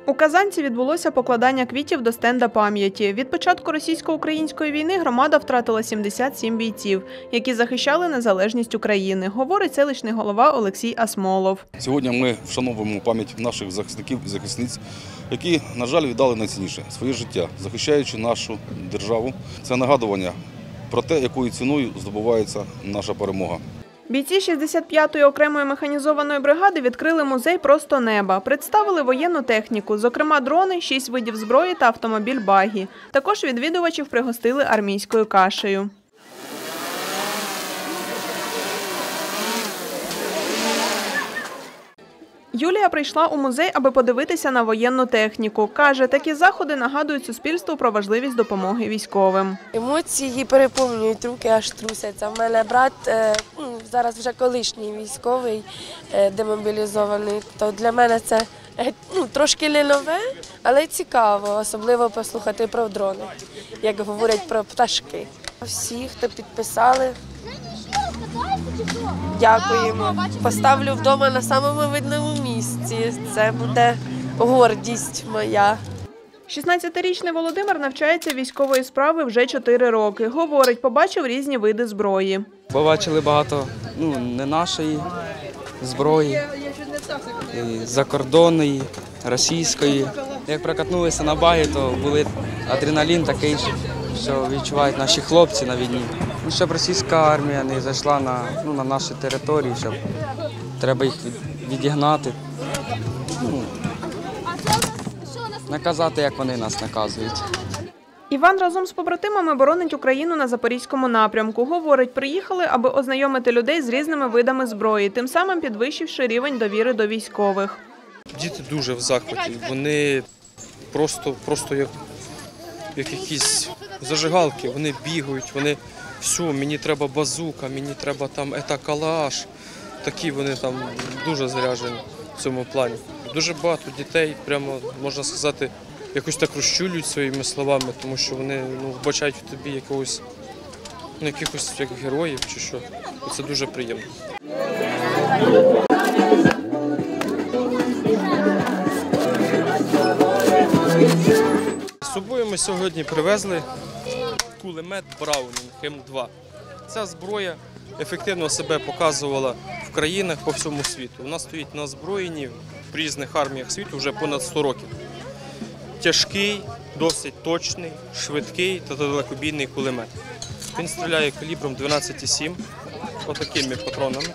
У Казанці відбулося покладання квітів до стенда пам'яті. Від початку російсько-української війни громада втратила 77 бійців, які захищали незалежність України, говорить селищний голова Олексій Асмолов. Сьогодні ми вшановуємо пам'ять наших захисників і захисниць, які, на жаль, віддали найцінніше – своє життя, захищаючи нашу державу. Це нагадування про те, якою ціною здобувається наша перемога. Бійці 65-ї окремої механізованої бригади відкрили музей «Просто неба». Представили воєнну техніку, зокрема дрони, 6 видів зброї та автомобіль «Багі». Також відвідувачів пригостили армійською кашею. Юлія прийшла у музей, аби подивитися на воєнну техніку. Каже, такі заходи нагадують суспільству про важливість допомоги військовим. Емоції переповнюють, руки аж трусяться. У мене брат зараз вже колишній військовий, демобілізований, то для мене це трошки не нове, але цікаво, особливо послухати про дрони, як говорять про пташки. Всі, хто підписали, дякуємо. Поставлю вдома на самому видному місці. Це буде гордість моя. 16-річний Володимир навчається військової справи вже 4 роки. Говорить, побачив різні види зброї. Побачили багато не нашої зброї, і закордонної, російської. Як прокатнулися на багі, то був адреналін такий, що відчувають наші хлопці на війні. Щоб російська армія не зайшла на наші території, щоб треба їх відігнати, наказати, як вони нас наказують. Іван разом з побратимами боронить Україну на Запорізькому напрямку. Говорить, приїхали, аби ознайомити людей з різними видами зброї, тим самим підвищивши рівень довіри до військових. Діти дуже в захваті, вони просто як якісь зажигалки, вони бігають, вони все, мені треба базука, мені треба там калаш. Такі вони там дуже заряджені в цьому плані. Дуже багато дітей, прямо можна сказати, якось так розчулюють своїми словами, тому що вони вбачають в тобі якихось як героїв чи що. І це дуже приємно. З собою ми сьогодні привезли кулемет Браунінг М2. Ця зброя ефективно себе показувала в країнах по всьому світу. Вона стоїть на озброєнні в різних арміях світу вже понад 100 років. Тяжкий, досить точний, швидкий та далекобійний кулемет. Він стріляє калібром 12,7, отакими патронами.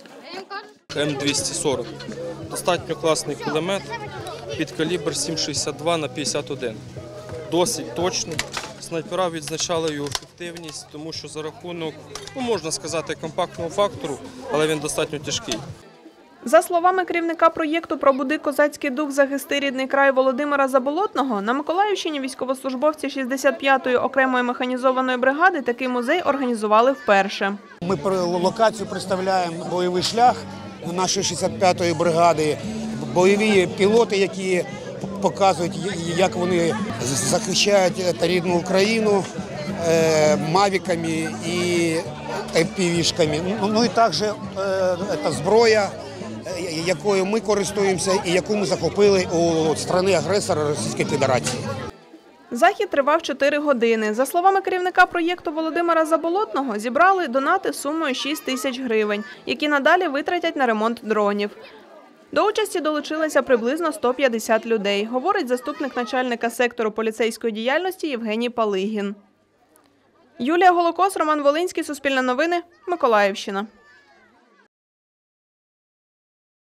М240. Достатньо класний кулемет під калібр 7,62 на 51. Досить точний. Снайпера відзначали його ефективність, тому що за рахунок, можна сказати, компактного фактору, але він достатньо тяжкий. За словами керівника проєкту «Пробуди козацький дух, захисти рідний край» Володимира Заболотного, на Миколаївщині військовослужбовці 65-ї окремої механізованої бригади такий музей організували вперше. Ми локацію представляємо бойовий шлях нашої 65-ї бригади, бойові пілоти, які показують, як вони захищають рідну Україну мавіками і FPV-шками. Ну і також це зброя, якою ми користуємося і яку ми захопили у країни-агресора Російської Федерації. Захід тривав 4 години. За словами керівника проєкту Володимира Заболотного, зібрали донати сумою 6 тисяч гривень, які надалі витратять на ремонт дронів. До участі долучилося приблизно 150 людей, говорить заступник начальника сектору поліцейської діяльності Євгеній Палигін. Юлія Голокос, Роман Волинський, Суспільне новини, Миколаївщина.